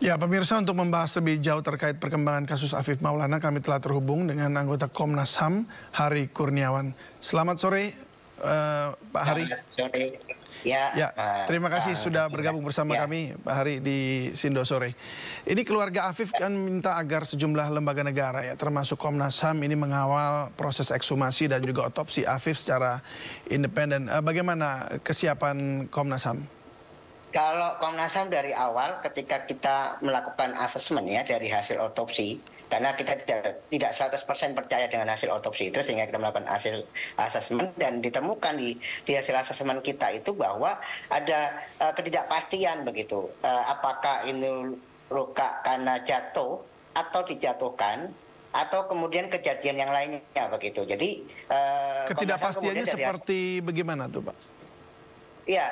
Ya, pemirsa, untuk membahas lebih jauh terkait perkembangan kasus Afif Maulana, kami telah terhubung dengan anggota Komnas HAM, Hari Kurniawan. Selamat sore, Pak Hari. Selamat sore. Ya, terima kasih sudah bergabung bersama kami, Pak Hari, di Sindo Sore. Ini keluarga Afif kan minta agar sejumlah lembaga negara, ya, termasuk Komnas HAM, ini mengawal proses ekshumasi dan juga otopsi Afif secara independen. Bagaimana kesiapan Komnas HAM? Kalau Komnas HAM dari awal ketika kita melakukan asesmen ya dari hasil otopsi, karena kita tidak 100% percaya dengan hasil otopsi itu, sehingga kita melakukan hasil asesmen dan ditemukan di hasil asesmen kita itu bahwa ada ketidakpastian begitu. Apakah ini luka karena jatuh atau dijatuhkan, atau kemudian kejadian yang lainnya begitu. Jadi ketidakpastiannya seperti bagaimana tuh, Pak? Ya,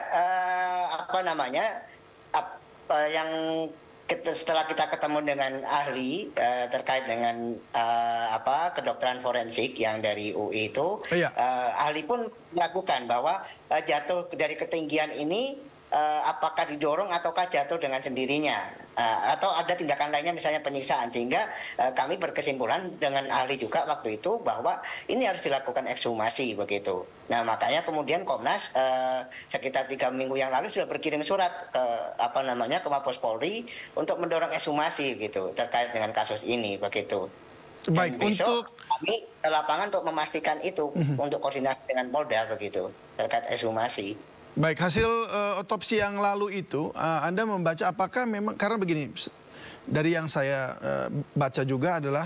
yang setelah kita ketemu dengan ahli terkait dengan kedokteran forensik yang dari UI itu, ahli pun meragukan bahwa jatuh dari ketinggian ini apakah didorong ataukah jatuh dengan sendirinya, atau ada tindakan lainnya misalnya penyiksaan, sehingga kami berkesimpulan dengan ahli juga waktu itu bahwa ini harus dilakukan ekshumasi begitu. Nah, makanya kemudian Komnas sekitar 3 minggu yang lalu sudah berkirim surat ke ke Mabes Polri untuk mendorong ekshumasi gitu terkait dengan kasus ini begitu. Baik, besok kami ke lapangan untuk memastikan itu untuk koordinasi dengan Polda begitu terkait ekshumasi. Baik, hasil otopsi yang lalu itu Anda membaca apakah memang, karena begini, dari yang saya baca juga adalah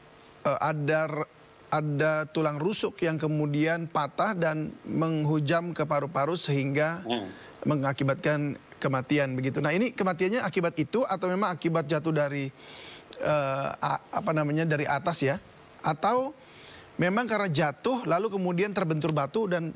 ada tulang rusuk yang kemudian patah dan menghujam ke paru-paru sehingga mengakibatkan kematian begitu. Nah, ini kematiannya akibat itu atau memang akibat jatuh dari dari atas ya? Atau memang karena jatuh lalu kemudian terbentur batu dan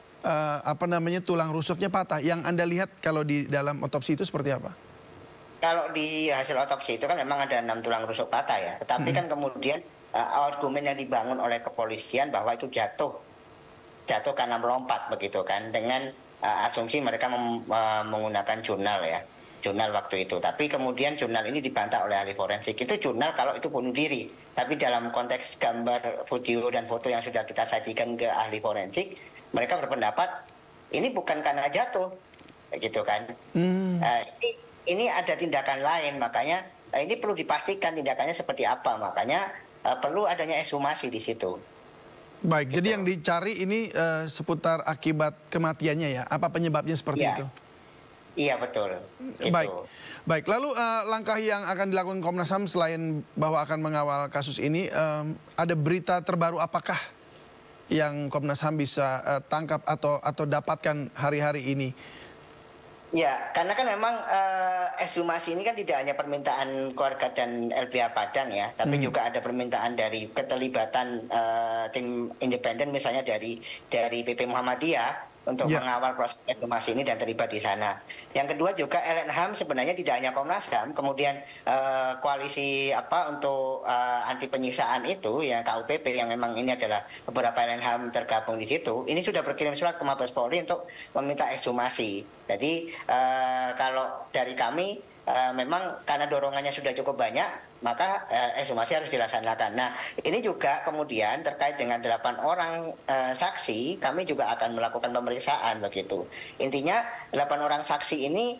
tulang rusuknya patah? Yang Anda lihat kalau di dalam otopsi itu seperti apa? Kalau di hasil otopsi itu kan memang ada 6 tulang rusuk patah ya. Tetapi kan kemudian argumen yang dibangun oleh kepolisian bahwa itu jatuh karena melompat begitu kan, dengan asumsi mereka menggunakan jurnal ya, jurnal waktu itu. Tapi kemudian jurnal ini dibantah oleh ahli forensik. Itu jurnal kalau itu bunuh diri. Tapi dalam konteks gambar, video dan foto yang sudah kita sajikan ke ahli forensik, mereka berpendapat ini bukan karena jatuh gitu kan. Ini ada tindakan lain, makanya ini perlu dipastikan tindakannya seperti apa, makanya perlu adanya ekshumasi di situ. Baik, gitu. Jadi yang dicari ini seputar akibat kematiannya ya? Apa penyebabnya seperti itu? Iya, betul. Baik. Lalu langkah yang akan dilakukan Komnas HAM selain bahwa akan mengawal kasus ini, ada berita terbaru apakah yang Komnas HAM bisa tangkap atau dapatkan hari-hari ini? Ya, karena kan memang ekshumasi ini kan tidak hanya permintaan keluarga dan LBH Padang ya, tapi juga ada permintaan dari keterlibatan tim independen, misalnya dari PP Muhammadiyah untuk mengawal proses ekshumasi ini dan terlibat di sana. Yang kedua juga LNHAM sebenarnya tidak hanya Komnas HAM, kemudian koalisi untuk anti penyiksaan itu ya, KUPP, yang memang ini adalah beberapa LNHAM tergabung di situ, ini sudah berkirim surat ke Mabes Polri untuk meminta ekshumasi. Jadi kalau dari kami memang karena dorongannya sudah cukup banyak, maka ekshumasi harus dilaksanakan. Nah, ini juga kemudian terkait dengan 8 orang saksi, kami juga akan melakukan pemeriksaan begitu. Intinya 8 orang saksi ini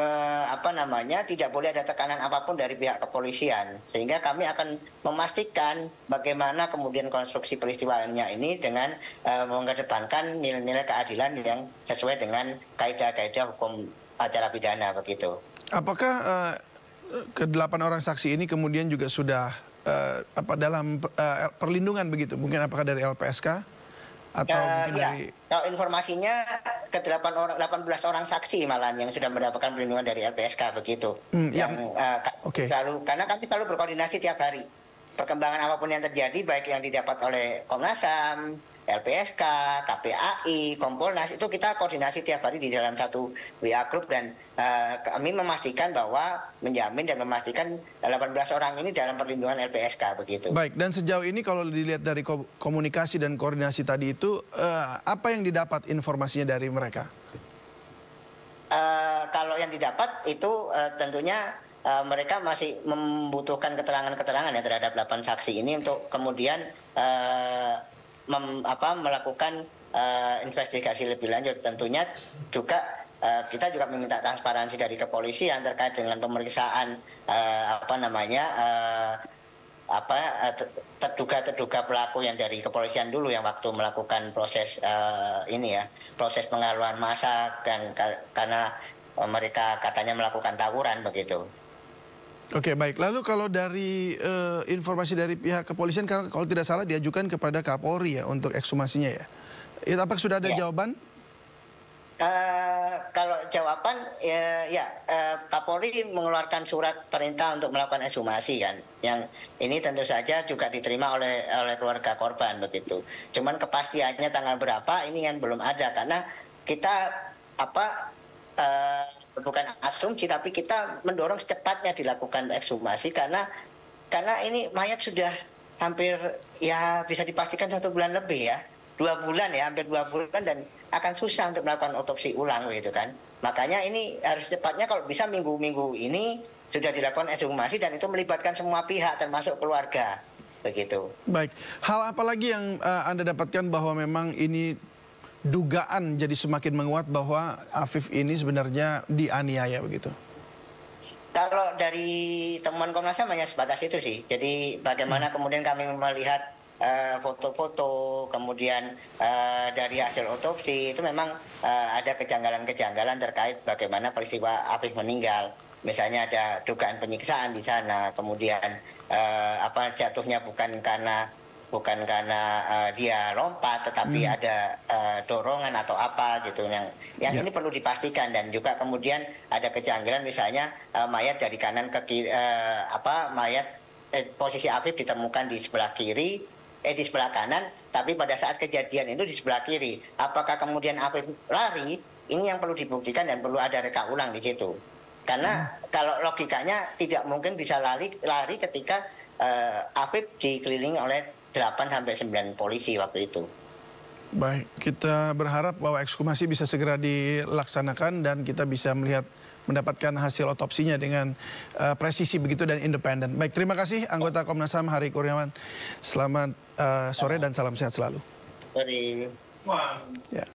tidak boleh ada tekanan apapun dari pihak kepolisian, sehingga kami akan memastikan bagaimana kemudian konstruksi peristiwanya ini dengan mengedepankan nilai-nilai keadilan yang sesuai dengan kaidah-kaidah hukum acara pidana begitu. Apakah ke-8 orang saksi ini kemudian juga sudah dalam perlindungan begitu? Mungkin apakah dari LPSK atau mungkin dari... Kalau informasinya ke-18 orang saksi malah yang sudah mendapatkan perlindungan dari LPSK begitu. Karena kami selalu berkoordinasi tiap hari. Perkembangan apapun yang terjadi, baik yang didapat oleh Komnas HAM, LPSK, KPAI, Kompolnas, itu kita koordinasi tiap hari di dalam satu WA group, dan kami memastikan bahwa menjamin dan memastikan 18 orang ini dalam perlindungan LPSK begitu. Baik, dan sejauh ini kalau dilihat dari komunikasi dan koordinasi tadi itu, apa yang didapat informasinya dari mereka? Kalau yang didapat itu tentunya mereka masih membutuhkan keterangan-keterangan ya terhadap 8 saksi ini untuk kemudian melakukan investigasi lebih lanjut. Tentunya juga kita juga meminta transparansi dari kepolisian terkait dengan pemeriksaan terduga pelaku yang dari kepolisian dulu yang waktu melakukan proses proses penghaluan massa dan karena mereka katanya melakukan tawuran begitu. Oke, baik. Lalu kalau dari informasi dari pihak kepolisian, karena kalau tidak salah diajukan kepada Kapolri ya untuk ekshumasinya ya. Apakah sudah ada jawaban? Kalau jawaban Kapolri mengeluarkan surat perintah untuk melakukan ekshumasi kan, yang ini tentu saja juga diterima oleh keluarga korban begitu. Cuman kepastiannya tanggal berapa ini yang belum ada karena kita bukan asumsi tapi kita mendorong secepatnya dilakukan ekshumasi karena ini mayat sudah hampir ya bisa dipastikan 1 bulan lebih ya. 2 bulan ya, hampir 2 bulan dan akan susah untuk melakukan otopsi ulang gitu kan. Makanya ini harus cepatnya kalau bisa minggu-minggu ini sudah dilakukan ekshumasi dan itu melibatkan semua pihak termasuk keluarga begitu. Baik, hal apa lagi yang Anda dapatkan bahwa memang ini dugaan jadi semakin menguat bahwa Afif ini sebenarnya dianiaya begitu? Kalau dari temuan Komnas HAM hanya sebatas itu sih. Jadi bagaimana kemudian kami melihat foto-foto, kemudian dari hasil otopsi itu memang ada kejanggalan-kejanggalan terkait bagaimana peristiwa Afif meninggal. Misalnya ada dugaan penyiksaan di sana, kemudian jatuhnya bukan karena dia lompat, tetapi ada dorongan atau apa gitu yang ini perlu dipastikan. Dan juga kemudian ada kejanggalan misalnya mayat dari kanan ke kiri, posisi Afif ditemukan di sebelah kiri. Di sebelah kanan, tapi pada saat kejadian itu di sebelah kiri. Apakah kemudian Afif lari? Ini yang perlu dibuktikan dan perlu ada reka ulang di situ. Karena kalau logikanya tidak mungkin bisa lari ketika Afif dikelilingi oleh 8-9 polisi waktu itu. Baik, kita berharap bahwa ekshumasi bisa segera dilaksanakan dan kita bisa mendapatkan hasil otopsinya dengan presisi begitu dan independen. Baik, terima kasih anggota Komnas HAM Hari Kurniawan. Selamat sore dan salam sehat selalu. Sore. Ya.